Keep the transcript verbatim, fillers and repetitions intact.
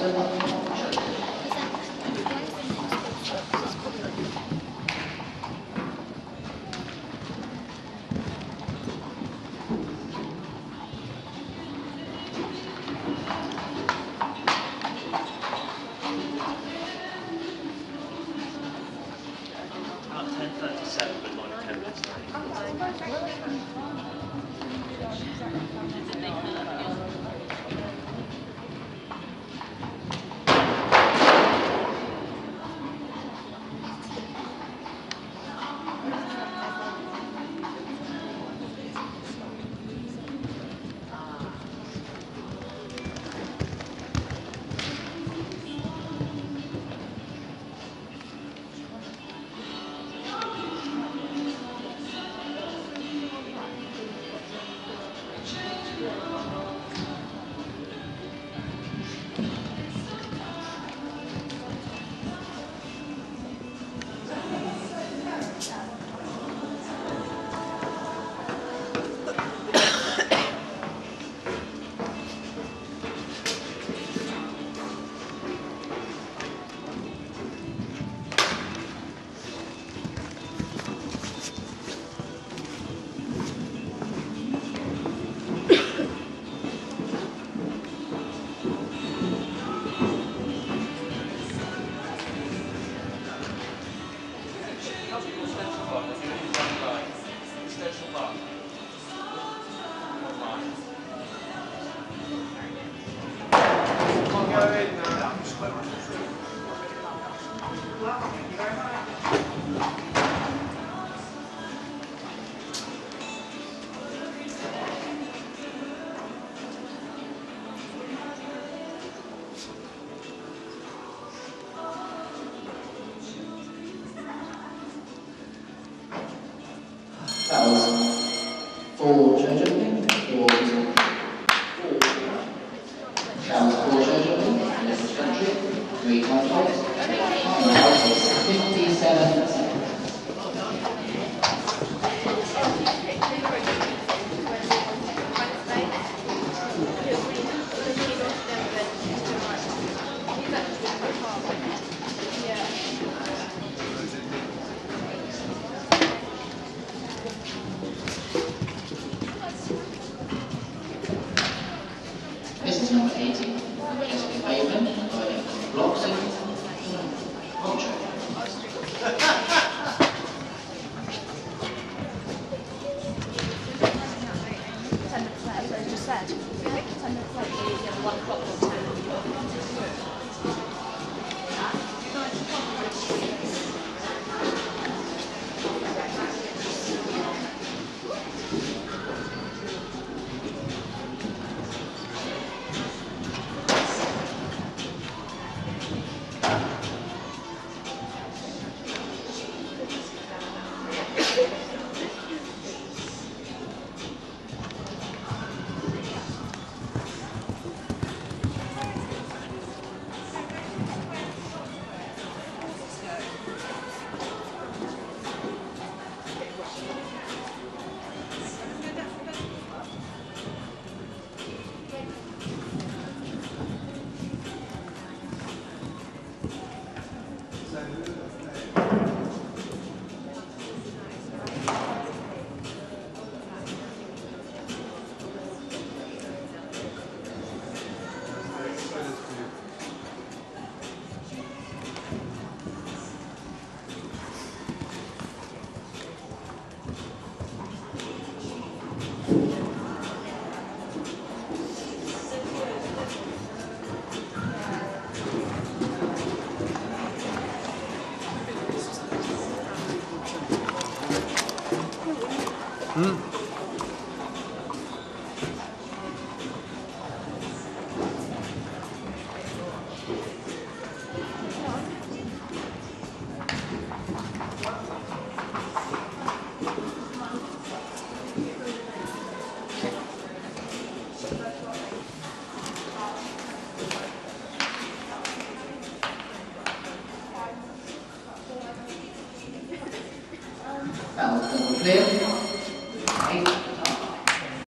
ten thirty-seven, but not ten minutes That was four show jumping, or four. That was four show jumping, and this is country, three conflicts, and that was fifty-seven seconds. This is number eighty. Jessica Pavement, going into blocks in Ultra. Ten minutes late, as I just said. Ten minutes late, you get one o'clock or ten. Mm. That was double clear.